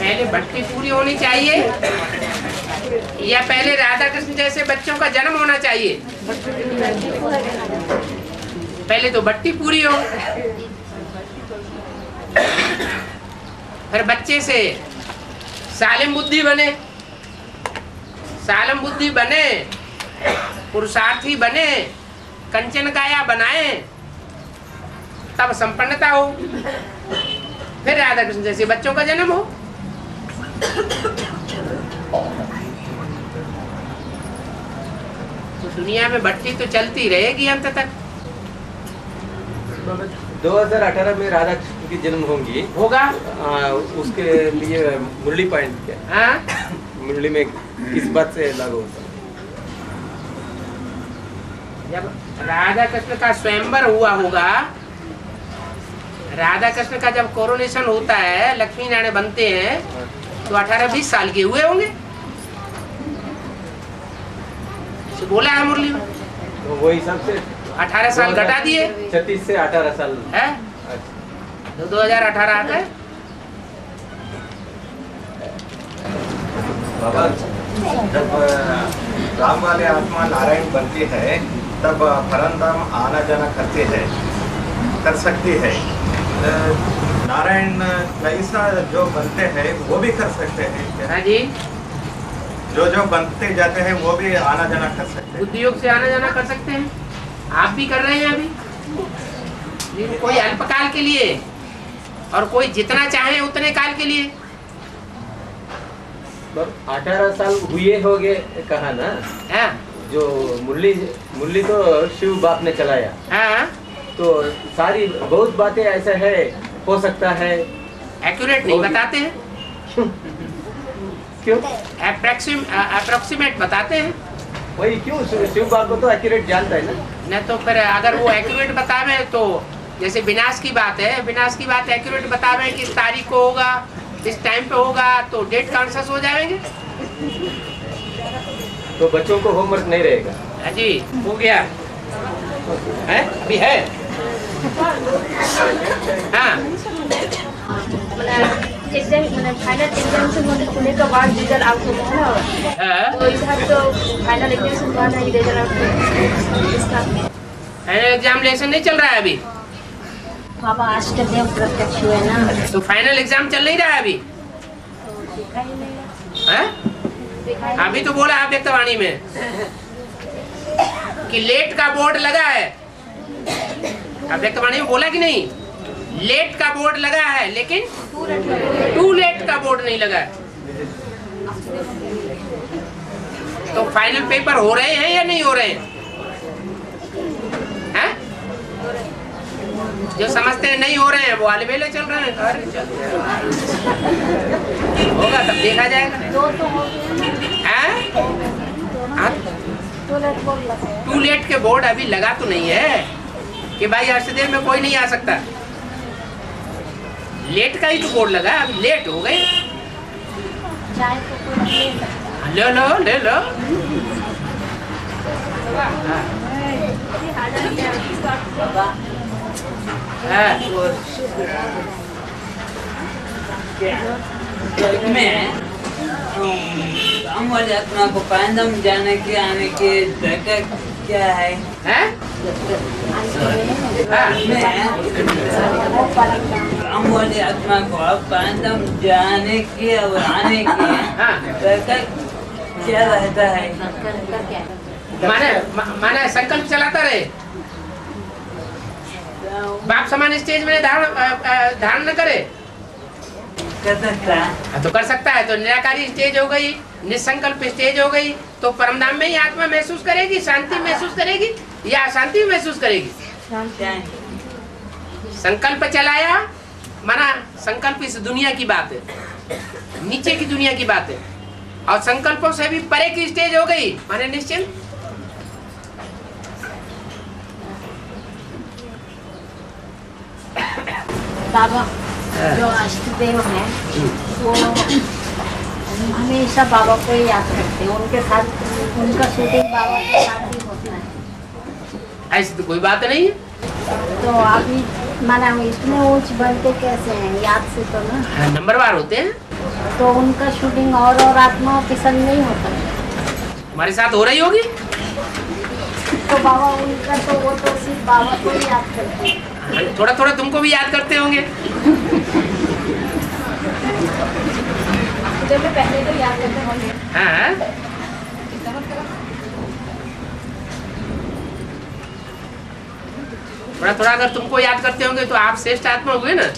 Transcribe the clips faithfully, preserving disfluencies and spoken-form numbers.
पहले भट्टी पूरी होनी चाहिए या पहले राधा कृष्ण जैसे बच्चों का जन्म होना चाहिए? पहले तो भट्टी पूरी हो, फिर बच्चे से सालिम बुद्धि बने, सालिम बुद्धि बने, पुरुषार्थी बने, कंचन काया बनाए, तब संपन्नता हो, फिर राधा कृष्ण जैसे बच्चों का जन्म हो। तो दुनिया में भट्टी तो चलती रहेगी अंत तक। दो हज़ार अठारह में राधा कृष्ण की जन्म होंगी, होगा। आ, उसके लिए मुरली पॉइंट क्या? हाँ, मुरली में किस बात से लागू होता है? जब राधा कृष्ण का स्वयंवर हुआ होगा, राधा कृष्ण का जब कोरोनेशन होता है, लक्ष्मी नारायण बनते हैं, तो अठारह बीस साल के हुए होंगे, बोला है मुरली में। तो वही सबसे अठारह साल घटा दिए, छत्तीस से अठारह साल है, तो दो हजार अठारह आता है। बाबा, जब राम वाले आत्मा नारायण बनती है, तब परमधाम आना जाना करते हैं, कर सकती है। नारायण कैसा जो बनते हैं वो भी कर सकते हैं? हाँ जी, जो जो बनते जाते हैं वो भी आना जाना कर सकते हैं। बुद्धि योग से आना जाना कर सकते हैं, आप भी कर रहे हैं अभी। कोई अल्पकाल के लिए और कोई जितना चाहे उतने काल के लिए। अठारह साल हुए हो गए कहा ना? हाँ, जो मुरली मुरली तो शिव बाप ने चलाया। हाँ, तो सारी बहुत बातें ऐसा है, हो सकता है एक्यूरेट नहीं बताते हैं। क्यों? अप्रोक्सीमेट बताते हैं। वही क्यों? शिव बाप को तो एक्यूरेट जानता है ना। न तो फिर अगर वो एक्यूरेट बतावे तो जैसे विनाश की बात है, विनाश की बात एक्यूरेट बतावे कि इस तारीख को होगा, इस टाइम पे होगा, तो डेट कॉन्शियस हो जाएंगे। तो बच्चों को होमवर्क नहीं रहेगा? हाँ जी, हो गया है, अभी है। हाँ, एग्जाम मतलब फाइनल एग्जामिनेशन होने के बाद रिजल्ट आउट होगा ना, तो इधर तो फाइनल एग्जामिनेशन के बाद ही रिजल्ट आउट होगा। इसका फाइनल एग्जामिनेशन नहीं चल रहा है अभी बाबा, अष्टदेव प्रत्यक्ष हुए ना, तो फाइनल एग्जाम चल नहीं रहा है अभी। है? अभी तो बोला है व्यक्तवाणी में कि लेट का बोर्ड लगा है। व्यक्तवाणी में बोला कि नहीं, लेट का बोर्ड लगा है, लेकिन टू लेट का बोर्ड नहीं लगा है। तो फाइनल पेपर हो रहे हैं या नहीं हो रहे हैं? हैं? जो समझते हैं नहीं हो रहे हैं वो आलबेले चल रहे हैं। अरे चल होगा तब देखा जाएगा। टू लेट के बोर्ड अभी लगा तो नहीं है कि भाई अष्टदेव में कोई नहीं आ सकता। लेट का ही तो बोर्ड लगा, अभी लेट हो गए। ले लो ले लो। में हम वाले अपना को पैदम जाने के आने के जगह क्या है? हैं? हम वाले आत्मा को पैदम जाने के और आने के जगह क्या रहता है? माने माने संकल्प चलाता रहे, बाप समान स्टेज में धारण धारण न करे। कर सकता है तो कर सकता है, तो निराकारी स्टेज हो गई, निसंकल्प स्टेज हो गई, तो परमधाम में ही आत्मा महसूस करेगी, शांति महसूस करेगी या अशांति महसूस करेगी? संकल्प चलाया माना संकल्प इस दुनिया की बात है, नीचे की दुनिया की बात है, और संकल्पों से भी परे की स्टेज हो गई माने निश्चिंत। बाबा जो अष्टदेव हैं वो हमेशा बाबा को ही याद करते हैं, उनके साथ उनका शूटिंग बाबा के साथ ही होता है। ऐसी तो कोई बात नहीं है। तो अभी माना इतने ऊंच बनते कैसे हैं, याद से तो ना। हाँ, नंबरवार होते हैं। तो उनका शूटिंग और और आत्मा पसंद नहीं होता। हमारे साथ हो रही होगी। तो बाबा उनका तो वो तो सिर्फ बाबा को ही याद करते हैं। थोड़ा थोड़ा तुमको भी याद करते होंगे। जब मैं पहले तो याद करते होंगे। हाँ, थोड़ा थोड़ा अगर तुमको याद करते होंगे तो आप श्रेष्ठ आत्मा हुए ना।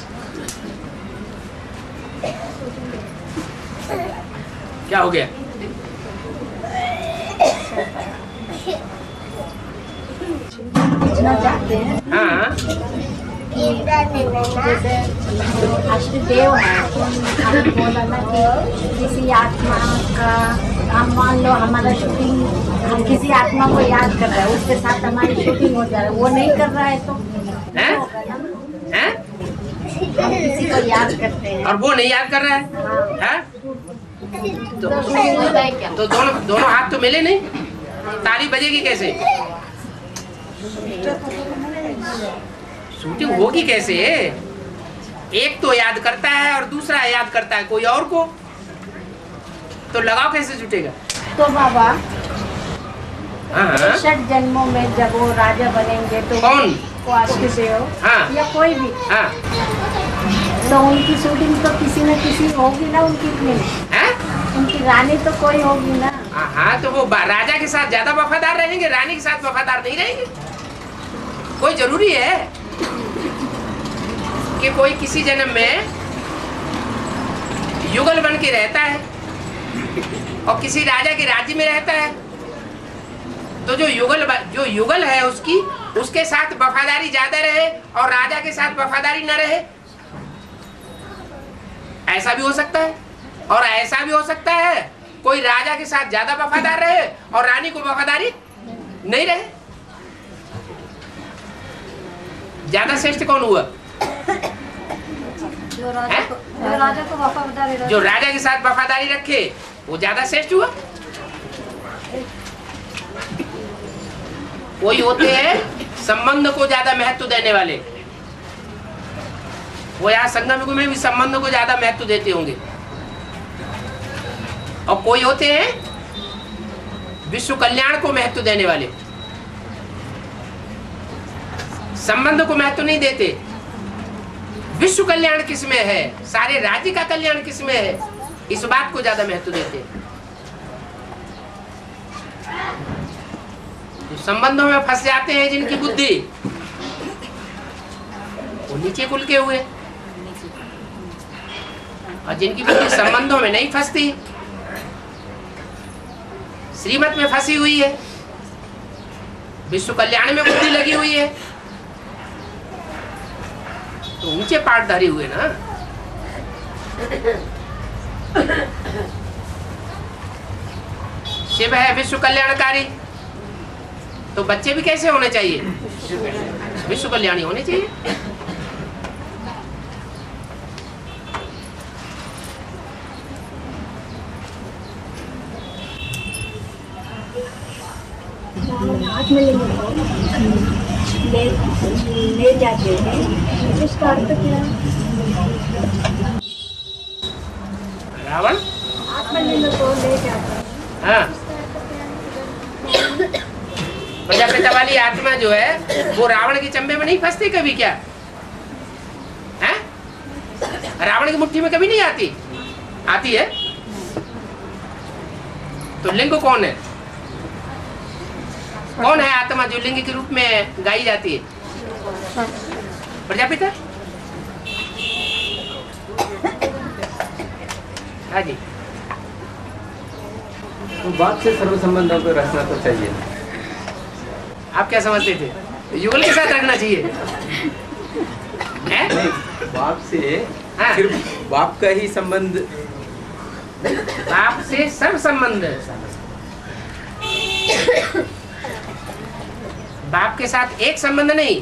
क्या हो गया? पूछना चाहते हैं हाँ, कि जैसे अष्टदेव है, आपने बोला ना कि किसी आत्मा का, हम मान लो हमारा शूटिंग, हम किसी आत्मा को याद कर रहे हैं, उसके साथ हमारी शूटिंग हो जा रहा है, वो नहीं कर रहा है तो हैं? हैं? हम किसी को याद करते हैं और वो नहीं याद कर रहा है, हैं? तो, तो शूटिंग हो जाए क्या? तो दोनों दोनों हाथ तो मिले नहीं, ताली बजेगी कैसे? शूटिंग होगी कैसे? एक तो याद करता है और दूसरा याद करता है कोई और को, तो लगाव कैसे जुटेगा? तो बाबा हाँ, षट जन्मों में जब वो राजा बनेंगे तो कौन? वो अष्टदेव हाँ, या कोई भी, हाँ, तो उनकी शूटिंग तो किसी न किसी होगी ना, उनकी फिल्म, हैं? उनकी रानी तो कोई होगी ना। हाँ, तो वो बा- राजा के साथ ज्यादा वफादार रहेंगे, रानी के साथ वफादार नहीं रहेंगे। कोई जरूरी है कि कोई किसी जन्म में युगल बन के रहता है और किसी राजा के राज्य में रहता है, तो जो युगल जो युगल है उसकी उसके साथ वफादारी ज्यादा रहे और राजा के साथ वफादारी न रहे, ऐसा भी हो सकता है। और ऐसा भी हो सकता है कोई राजा के साथ ज्यादा वफादार रहे और रानी को वफादारी नहीं रहे। ज्यादा श्रेष्ठ कौन हुआ? जो राजा को, जो राजा को वफादारी रहे। जो राजा के साथ वफादारी रखे वो ज्यादा श्रेष्ठ हुआ। कोई होते हैं संबंध को ज्यादा महत्व देने वाले, वो यहाँ संगम युग में भी संबंध को ज्यादा महत्व देते होंगे। और कोई होते हैं विश्व कल्याण को महत्व देने वाले, संबंध को महत्व नहीं देते। विश्व कल्याण किसमें है, सारे राज्य का कल्याण किसमें है, इस बात को ज्यादा महत्व देते हैं। तो संबंधों में फंस जाते हैं जिनकी बुद्धि, वो नीचे कुल के हुए, और जिनकी बुद्धि संबंधों में नहीं फंसती, श्रीमत में फंसी हुई है, विश्व कल्याण में बुद्धि लगी हुई है, तो ऊंचे पाठधारी हुए ना। शिव है विश्व कल्याणकारी, तो बच्चे भी कैसे होने चाहिए? विश्व कल्याणी होने चाहिए। आत्मलिंग को ले ले जाते हैं, इसका अर्थ क्या है? रावण आत्मलिंग को ले जाते हैं। हाँ, प्रजापिता वाली आत्मा जो है वो रावण के चंबे में नहीं फंसती कभी क्या? हैं? रावण की मुट्ठी में कभी नहीं आती? आती है। तो लिंग कौन है? कौन है आत्मा जो लिंग के रूप में गाई जाती है? प्रजापिता। हाँ जी। तो बाप से सर्व संबंधों को रखना तो चाहिए। आप क्या समझते थे? युगल के साथ रखना चाहिए? हैं? नहीं, बाप से हाँ। सिर्फ बाप का ही संबंध, बाप से सर्व संबंध, बाप के साथ एक संबंध नहीं,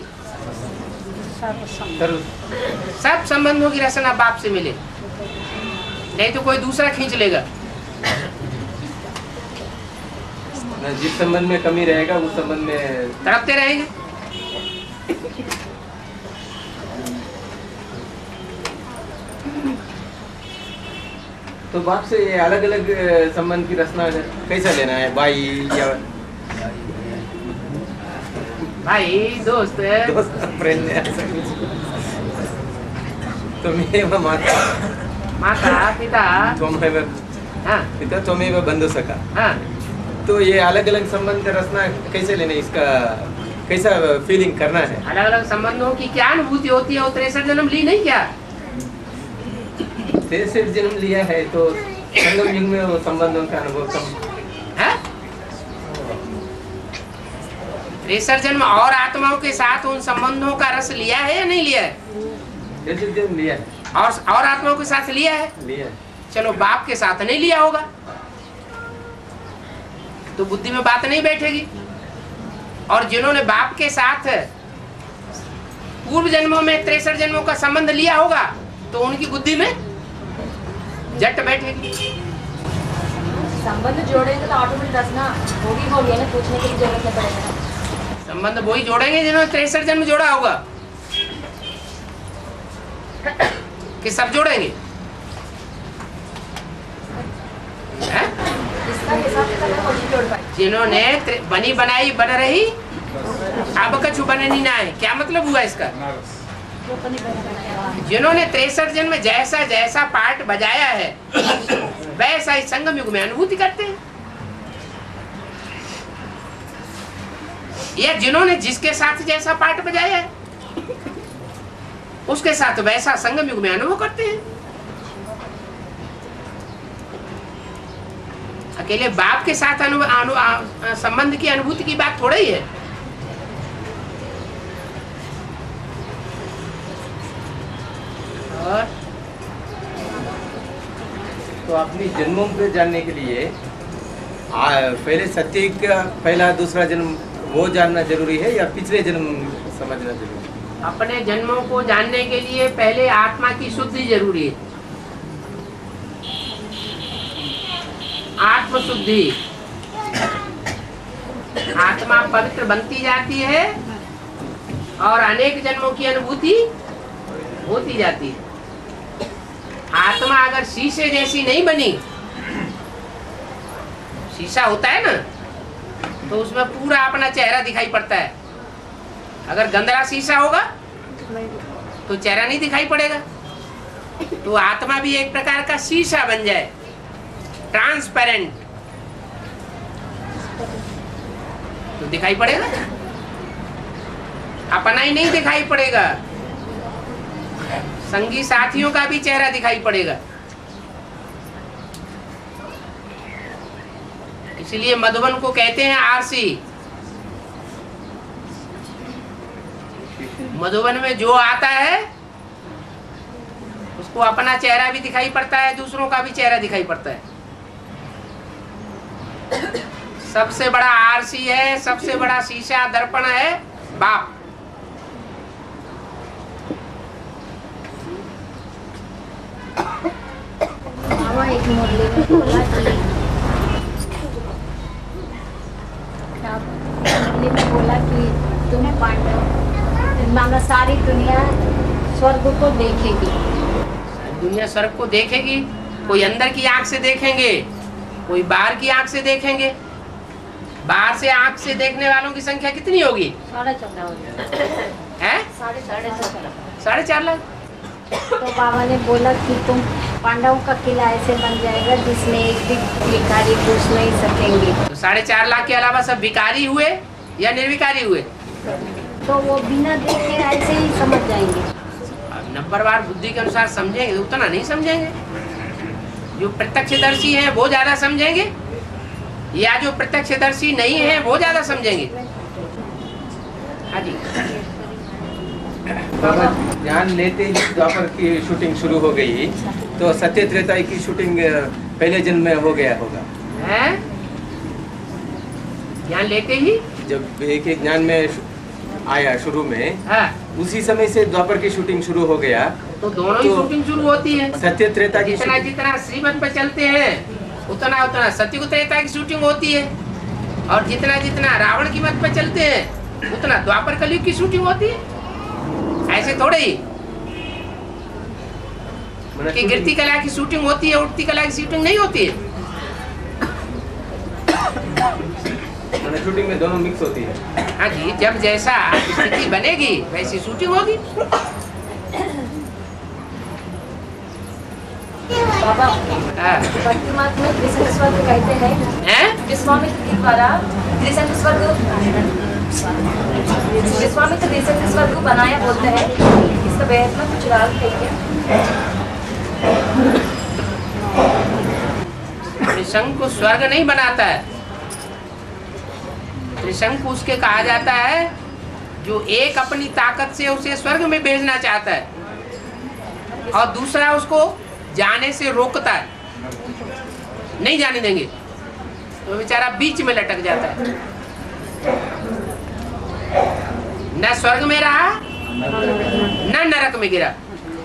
सर्व सब संबंधों की रचना बाप से मिले, नहीं तो कोई दूसरा खींच लेगा। जिस संबंध में कमी रहेगा उस संबंध में तड़पते रहेंगे। तो बाप से ये अलग अलग संबंध की रचना कैसा लेना है? भाई या भाई दोस्त दोस्त फ्रेंड ऐसा कुछ? त्वमेव माता माता पिता त्वमेव हाँ पिता त्वमेव बंधु सखा। हाँ तो ये अलग अलग संबंध रचना कैसे लेने, इसका कैसा फीलिंग करना है? अलग अलग संबंधों की क्या अनुभूति होती है? वो तिरसठ जन्म ली नहीं क्या? तिरसठ जन्म लिया है तो संगम युग में वो संबंधों का अनुभव कम है। तिरसठ जन्म और आत्माओं के साथ उन संबंधों का रस लिया है या नहीं लिया है? तिरसठ जन्म लिया है। और और आत्माओं के साथ लिया है? लिया है। चलो बाप के साथ नहीं लिया होगा तो बुद्धि में बात नहीं बैठेगी। और जिन्होंने बाप के साथ पूर्व जन्मों में तिरसठ जन्मों का संबंध लिया होगा तो उनकी बुद्धि में जट बैठेगी। संबंध जोड़ेंगे तो ऑटोमेटिक रचना होगी होगी ना, पूछने की जरूरत नहीं पड़ेगा। संबंध वही जोड़ेंगे जिन्होंने तिरसठ जन्म जोड़ा होगा कि सब जोड़ेंगे? है? इसका हिसाब किताब हम नहीं जोड़ पाए। जिन्होंने त्रि- बनी बनाई बन रही अब कछु बननी ना है, क्या मतलब हुआ इसका? जिन्होंने तिरसठ जन्म जैसा जैसा पार्ट बजाया है वैसा ही संगम युग में अनुभूति करते हैं। या जिन्होंने जिसके साथ जैसा पार्ट बजाया है उसके साथ वैसा संगम युग में अनुभव करते हैं। अकेले बाप के साथ अनु, अनु, अनु, संबंध की अनुभूति की बात थोड़ा ही है। और तो अपनी जन्मों को जानने के लिए आ, पहले सत्य का पहला दूसरा जन्म वो जानना जरूरी है या पिछले जन्म समझना जरूरी है? अपने जन्मों को जानने के लिए पहले आत्मा की शुद्धि जरूरी है। आत्म शुद्धि, आत्मा पवित्र बनती जाती है और अनेक जन्मों की अनुभूति होती जाती है। आत्मा अगर शीशे जैसी नहीं बनी, शीशा होता है ना तो उसमें पूरा अपना चेहरा दिखाई पड़ता है। अगर गंदला शीशा होगा तो चेहरा नहीं दिखाई पड़ेगा। तो आत्मा भी एक प्रकार का शीशा बन जाए, ट्रांसपेरेंट, तो दिखाई पड़ेगा। अपना ही नहीं दिखाई पड़ेगा, संगी साथियों का भी चेहरा दिखाई पड़ेगा। इसलिए मधुबन को कहते हैं आरसी। मधुबन में जो आता है उसको अपना चेहरा भी दिखाई पड़ता है, दूसरों का भी चेहरा दिखाई पड़ता है। सबसे बड़ा आरसी है, सबसे बड़ा शीशा दर्पण है बाप। बाबा एक मुरली में बोला कि मुरली में बोला कि तुम्हें पांडव माना सारी दुनिया स्वर्ग को देखेगी। दुनिया स्वर्ग को देखेगी। कोई अंदर की आंख से देखेंगे, कोई बाहर की आंख से देखेंगे। बाहर से आंख से देखने वालों की संख्या कितनी होगी? साढ़े चौदह हो गया है साढ़े साढ़े चौदह साढ़े चार लाख। तो बाबा ने बोला कि तुम पांडवों का किला ऐसे बन जाएगा जिसमें एक भी भिखारी घुस नहीं सकेंगे। तो साढ़े चार लाख के अलावा सब भिखारी हुए या निर्विकारी हुए? तो वो बिना देखे ऐसे ही समझ जाएंगे। अब नंबरवार बुद्धि के अनुसार समझेंगे, उतना नहीं समझेंगे। जो प्रत्यक्षदर्शी हैं वो ज्यादा समझेंगे या जो प्रत्यक्षदर्शी नहीं है वो ज्यादा समझेंगे। हाँ जी। बाबा ज्ञान लेते ही द्वापर की शूटिंग शुरू हो गई तो सत्य त्रेता की शूटिंग पहले जन्म में हो गया होगा। हैं? ज्ञान लेते ही जब एक एक ज्ञान में आया शुरू में, हाँ, उसी समय से द्वापर की शूटिंग शुरू हो गया। तो दोनों ही तो शूटिंग शुरू होती है। सत्य त्रेता की जितना जितना श्रीमत पे चलते हैं उतना उतना सत्युग त्रेता की शूटिंग होती है, और जितना जितना रावण की मत पे चलते हैं उतना द्वापर कलयुग की शूटिंग होती है। ऐसे थोड़े ही कि गिरती कला की शूटिंग होती है, उठती कला की शूटिंग नहीं होती है। शूटिंग में दोनों मिक्स होती है। हाँ जी, जब जैसा स्थिति बनेगी वैसी शूटिंग होगी। बाबा हाँ। भक्ति मार्ग में त्रिशंकु स्वर्ग कहते हैं, हैं? विश्वामित्र के द्वारा त्रिशंकु स्वर्ग विश्वामित्र त्रिशंकु स्वर्ग बनाया बोलते हैं। इसका बेहद में कुछ राग है क्या? त्रिशंकु स्वर्ग नहीं बनाता है। त्रिशंकु उसके कहा जाता है जो एक अपनी ताकत से उसे स्वर्ग में भेजना चाहता है और दूसरा उसको जाने से रोकता है, नहीं जाने देंगे तो बेचारा बीच में लटक जाता है। न स्वर्ग में रहा न नरक में गिरा।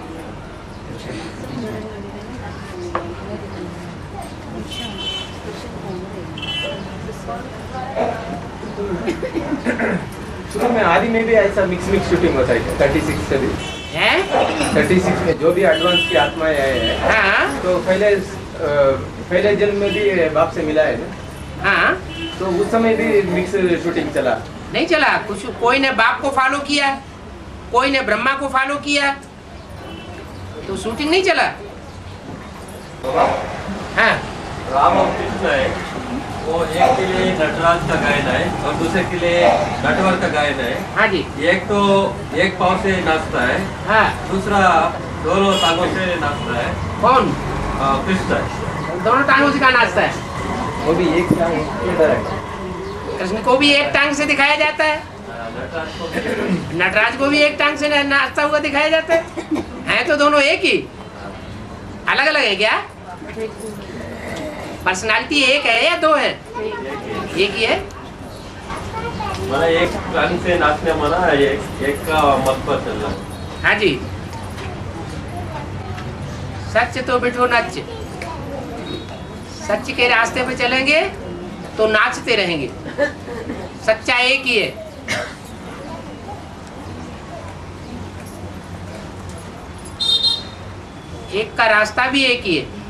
शुरू में आदि में भी ऐसा मिक्स मिक्स शूटिंग होता है। थर्टी सिक्स से भी है थर्टी सिक्स में जो भी एडवांस की आत्माएं आए हैं, हाँ तो पहले पहले जन्म में भी बाप से मिला है ना, हाँ, तो उस समय भी मिक्स शूटिंग चला। नहीं चला। कुछ कोई ने बाप को फॉलो किया, कोई ने ब्रह्मा को फॉलो किया, तो शूटिंग नहीं चला। हाँ, राम और कृष्ण है, वो एक के लिए नटराज का गायन है और दूसरे के लिए नटवर का गायन है। हाँ जी, एक तो एक पाँव से नाचता है, हाँ। दूसरा दोनों टांगों से नाचता है। कौन? आ, कृष्ण है। दोनों टांगों से कहाँ नाचता है? वो भी एक टांग इधर है। कृष्ण को भी एक टांग से दिखाया जाता है, नटराज को नटराज को भी एक टांग से नाचता हुआ दिखाया जाता है। हैं तो दोनों एक ही, अलग अलग है क्या? पर्सनालिटी एक है या दो है? एक ही है। माना एक टांग से नाचने माना एक, एक का मत पर चलना। हाँ जी, सच तो बिठो नच, सच के रास्ते पे चलेंगे तो नाचते रहेंगे। सच्चा एक ही है। एक का रास्ता भी एक ही है।